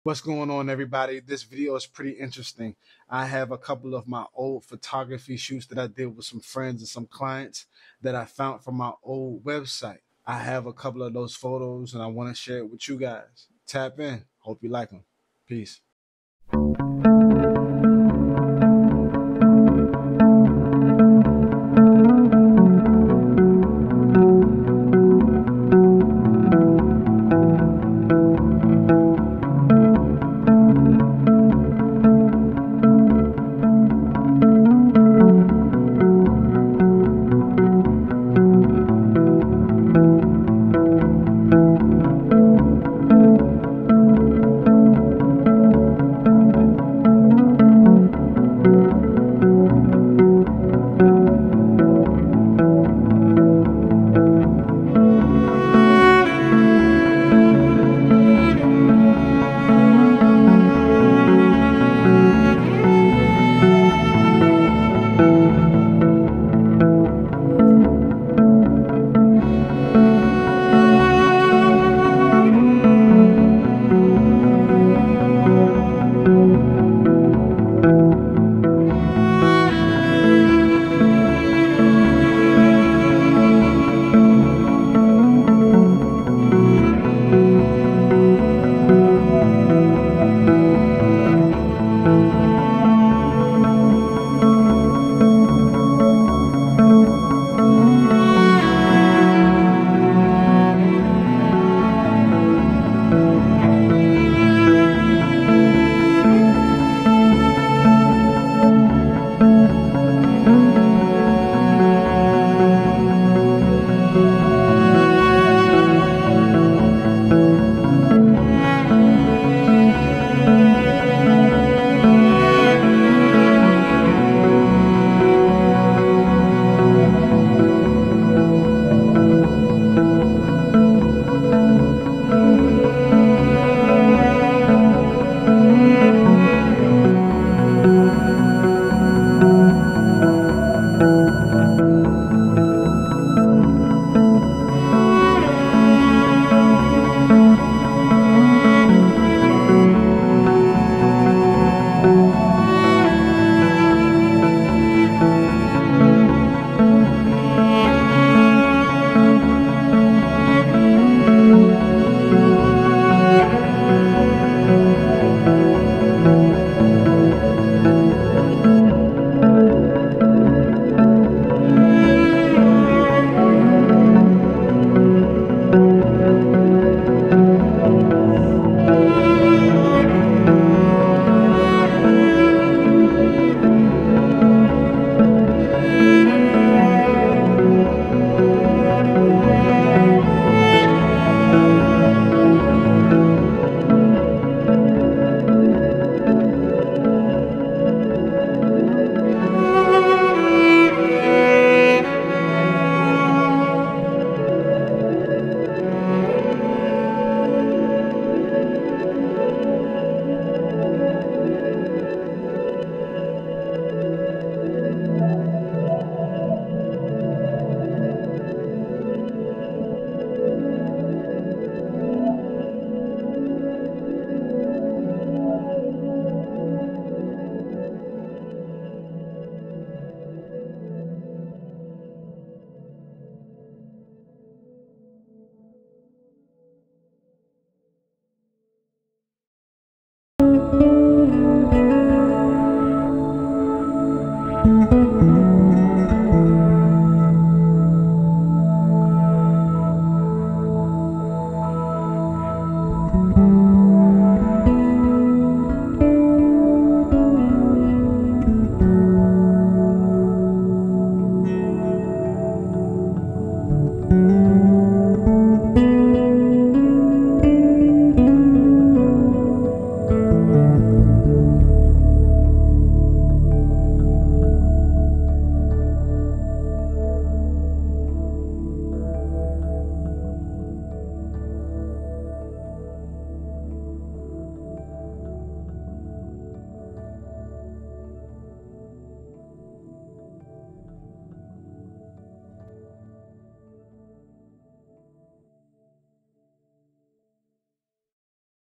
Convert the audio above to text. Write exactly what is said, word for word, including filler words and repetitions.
What's going on, everybody? This video is pretty interesting. I have a couple of my old photography shoots that I did with some friends and some clients that I found from my old website. I have a couple of those photos and I want to share it with you guys. Tap in. Hope you like them. Peace.